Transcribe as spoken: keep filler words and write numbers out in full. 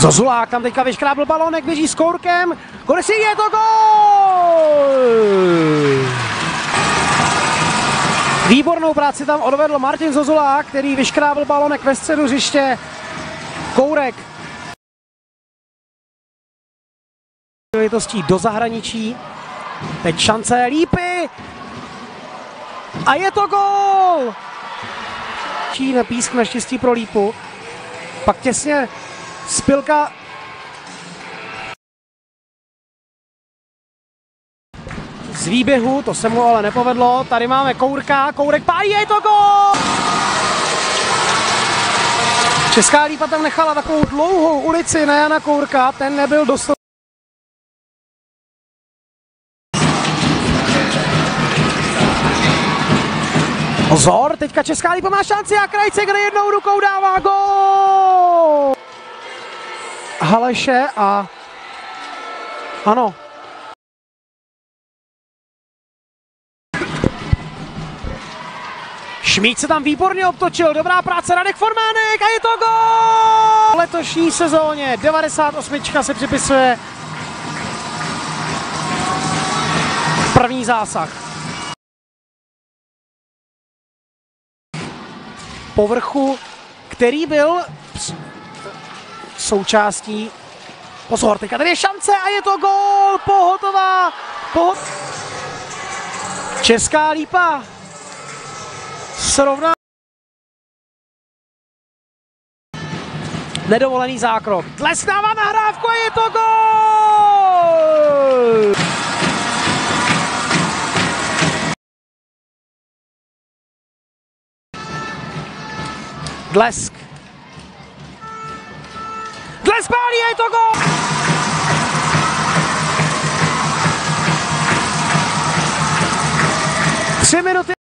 Zozulák tam teďka vyškrábl balonek, běží s kourkem. Konečně je to gól! Výbornou práci tam odvedl Martin Zozulák, který vyškrábl balonek ve středu hřiště. Kourek. Příležitostí do zahraničí. Teď šance Lípy. A je to gól! Na písk naštěstí pro Lípu. Pak těsně Spilka z výběhu, to se mu ale nepovedlo. Tady máme Kourka, Kourek pájí, je to gól! Česká Lípa tam nechala takovou dlouhou ulici na Jana Kourka, ten nebyl dostatečný. Pozor, teďka Česká Lípa má šanci a Krajcek, kde jednou rukou dává gól! Haleše a ano. Šmíd se tam výborně obtočil, dobrá práce Radek Formánek a je to gól! V letošní sezóně devadesát osm se připisuje první zásah. Povrchu, který byl součástí. Pozor, teďka tady je šance a je to gól! Pohotová! Pohot... Česká Lípa srovná. Nedovolený zákrok. Dles dává nahrávku a je to gól! Dlesk. Dles pálí, je to gól!